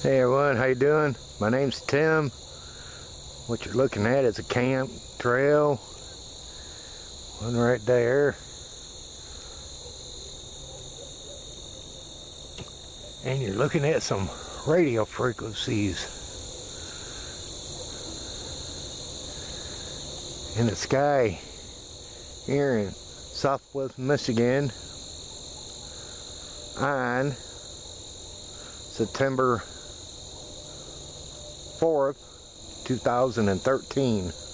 Hey everyone, how you doing? My name's Tim. What you're looking at is a camp trail. One right there. And you're looking at some radio frequencies in the sky here in Southwest Michigan on September 4th, 2013.